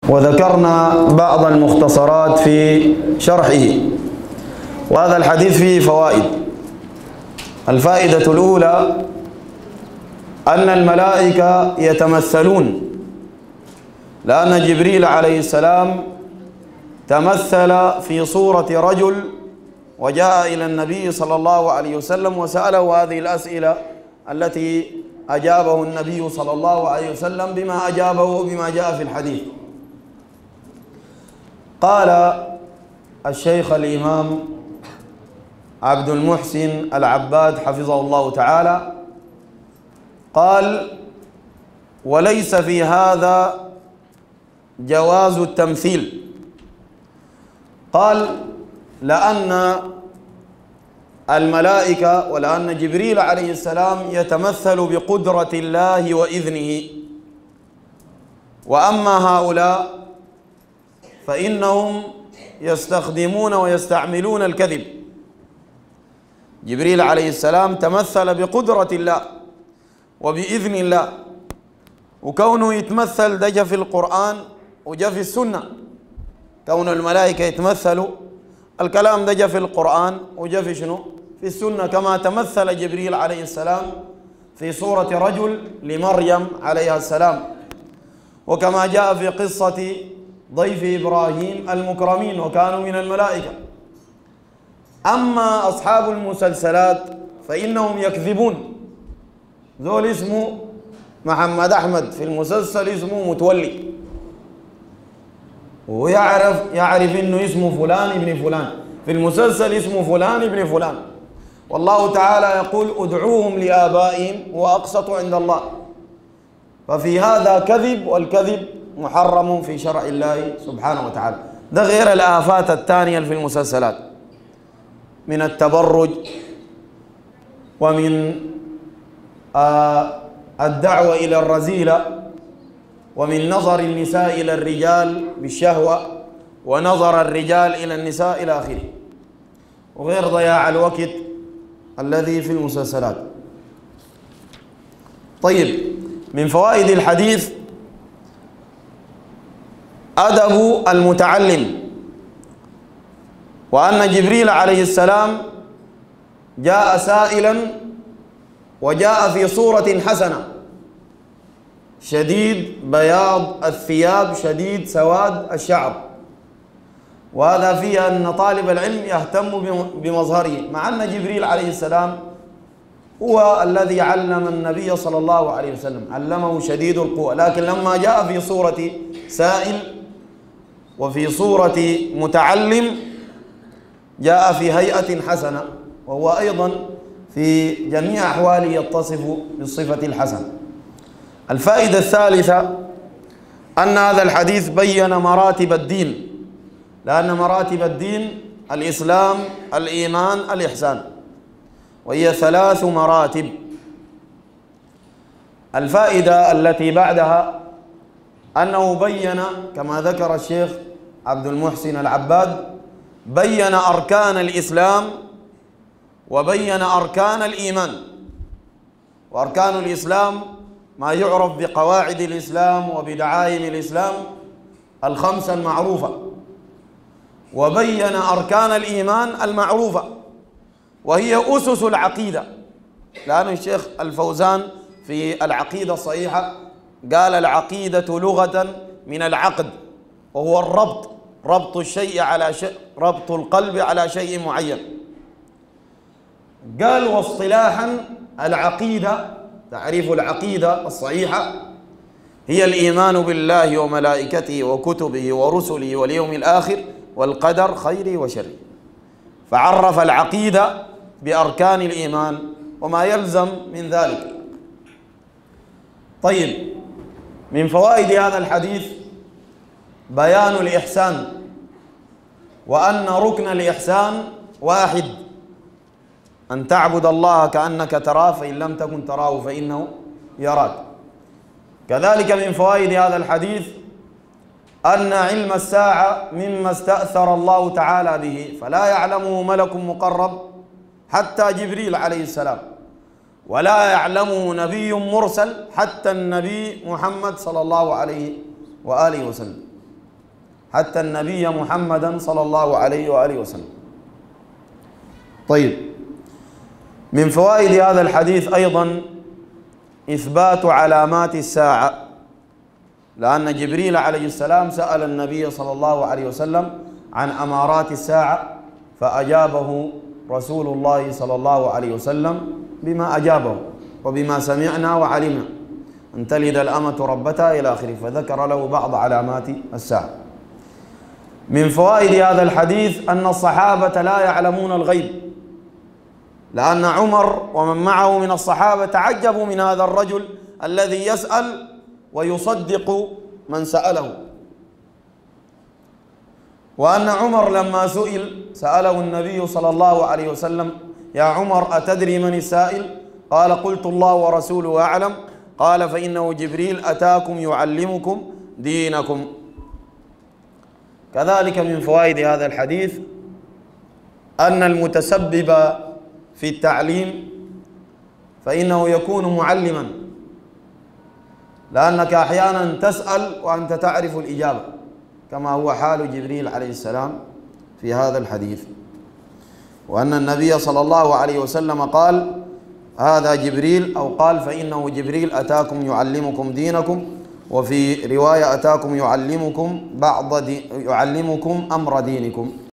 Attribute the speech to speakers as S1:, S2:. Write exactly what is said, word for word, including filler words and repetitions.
S1: وذكرنا بعض المختصرات في شرحه. وهذا الحديث فيه فوائد. الفائدة الأولى أن الملائكة يتمثلون، لأن جبريل عليه السلام تمثل في صورة رجل وجاء إلى النبي صلى الله عليه وسلم وسأله هذه الأسئلة التي أجابه النبي صلى الله عليه وسلم بما أجابه وبما جاء في الحديث. قال الشيخ الإمام عبد المحسن العباد حفظه الله تعالى، قال: وليس في هذا جواز التمثيل. قال: لأن الملائكة ولأن جبريل عليه السلام يتمثل بقدرة الله وإذنه، وأما هؤلاء فإنهم يستخدمون ويستعملون الكذب. جبريل عليه السلام تمثل بقدرة الله وبإذن الله، وكونه يتمثل ده جاء في القرآن وجاء في السنة. كون الملائكة يتمثلوا، الكلام ده جاء في القرآن وجاء في شنو؟ في السنة، كما تمثل جبريل عليه السلام في صورة رجل لمريم عليها السلام، وكما جاء في قصة ضيف إبراهيم المكرمين وكانوا من الملائكة. أما أصحاب المسلسلات فإنهم يكذبون. ذول اسمه محمد أحمد، في المسلسل اسمه متولي، ويعرف يعرف إنه اسمه فلان ابن فلان، في المسلسل اسمه فلان ابن فلان. والله تعالى يقول: ادعوهم لآبائهم وأقسط عند الله. ففي هذا كذب، والكذب محرم في شرع الله سبحانه وتعالى. ده غير الآفات الثانية في المسلسلات من التبرج، ومن آه الدعوة إلى الرذيلة، ومن نظر النساء إلى الرجال بالشهوة، ونظر الرجال إلى النساء إلى آخره، وغير ضياع الوقت الذي في المسلسلات. طيب، من فوائد الحديث أدب المتعلم، وأن جبريل عليه السلام جاء سائلا وجاء في صورة حسنة، شديد بياض الثياب، شديد سواد الشعر، وهذا فيه أن طالب العلم يهتم بمظهره، مع أن جبريل عليه السلام هو الذي علم النبي صلى الله عليه وسلم، علمه شديد القوة، لكن لما جاء في صورة سائل وفي صورة متعلم جاء في هيئة حسنة، وهو أيضا في جميع أحواله يتصف بالصفة الحسنة. الفائدة الثالثة أن هذا الحديث بين مراتب الدين، لأن مراتب الدين الإسلام، الإيمان، الإحسان، وهي ثلاث مراتب. الفائدة التي بعدها أنه بين كما ذكر الشيخ عبد المحسن العباد، بين أركان الإسلام وبين أركان الإيمان. وأركان الإسلام ما يعرف بقواعد الإسلام وبدعائم الإسلام الخمسة المعروفة، وبين أركان الإيمان المعروفة وهي أسس العقيدة، لأن الشيخ الفوزان في العقيدة الصحيحة قال: العقيدة لغة من العقد، وهو الربط، ربط الشيء على شيء، ربط القلب على شيء معين. قال: واصطلاحا العقيدة، تعريف العقيدة الصحيحة هي الإيمان بالله وملائكته وكتبه ورسله واليوم الآخر والقدر خيره وشره. فعرف العقيدة بأركان الإيمان وما يلزم من ذلك. طيب، من فوائد هذا الحديث بيان الإحسان، وأن ركن الإحسان واحد، أن تعبد الله كأنك تراه، فإن لم تكن تراه فإنه يراك. كذلك من فوائد هذا الحديث أن علم الساعة مما استأثر الله تعالى به، فلا يعلمه ملك مقرب حتى جبريل عليه السلام، ولا يعلمه نبي مرسل حتى النبي محمد صلى الله عليه وآله وسلم. حتى النبي محمدا صلى الله عليه وآله وسلم. طيب، من فوائد هذا الحديث أيضا إثبات علامات الساعة، لأن جبريل عليه السلام سأل النبي صلى الله عليه وسلم عن أمارات الساعة، فأجابه رسول الله صلى الله عليه وسلم بما أجابه وبما سمعنا وعلمنا، أن تلد الأمة ربتها إلى آخره، فذكر له بعض علامات الساعة. من فوائد هذا الحديث أن الصحابة لا يعلمون الغيب، لأن عمر ومن معه من الصحابة تعجبوا من هذا الرجل الذي يسأل ويصدق من سأله. وأن عمر لما سئل سأله النبي صلى الله عليه وسلم: يا عمر أتدري من السائل؟ قال: قلت الله ورسوله أعلم. قال: فإنه جبريل أتاكم يعلمكم دينكم. كذلك من فوائد هذا الحديث أن المتسبب في التعليم فإنه يكون معلما، لأنك أحيانا تسأل وأنت تعرف الإجابة، كما هو حال جبريل عليه السلام في هذا الحديث. وأن النبي صلى الله عليه وسلم قال: هذا جبريل، أو قال: فإنه جبريل أتاكم يعلمكم دينكم، وفي رواية أتاكم يعلمكم بعض دي يعلمكم أمر دينكم.